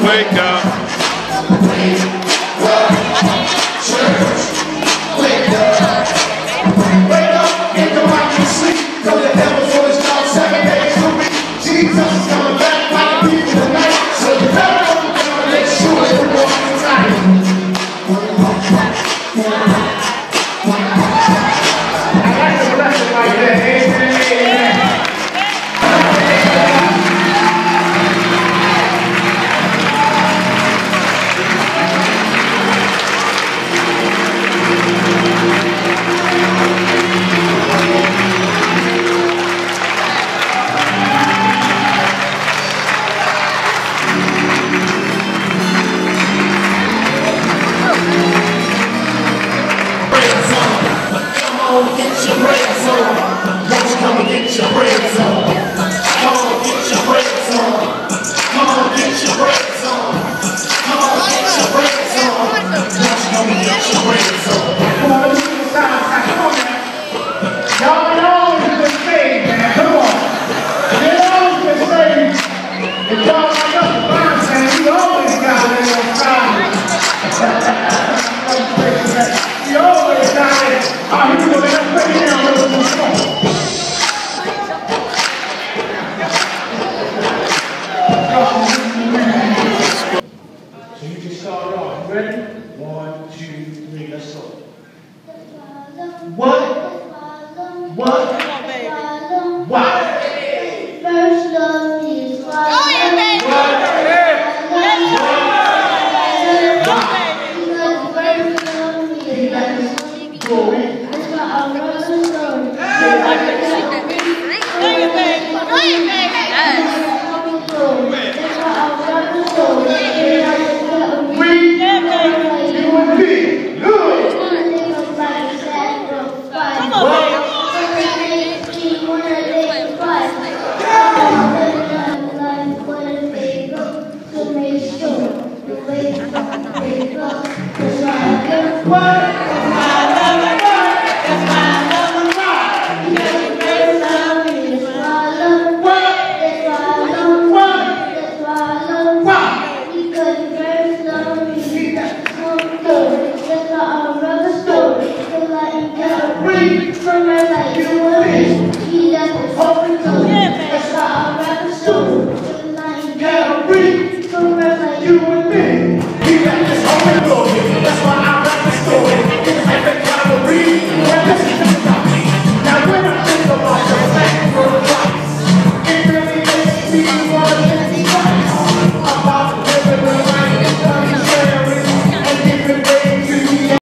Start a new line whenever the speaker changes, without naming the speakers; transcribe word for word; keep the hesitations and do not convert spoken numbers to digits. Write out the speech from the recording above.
Wake up.
Church, wake up. Wake up, get the rock and sleep. Cause the devil for his dog seven days a week. Jesus is coming back like a thief in the night. So you better open down and make sure you're walking tonight. I like the blessing like that. Amen, amen. What? What? Wow.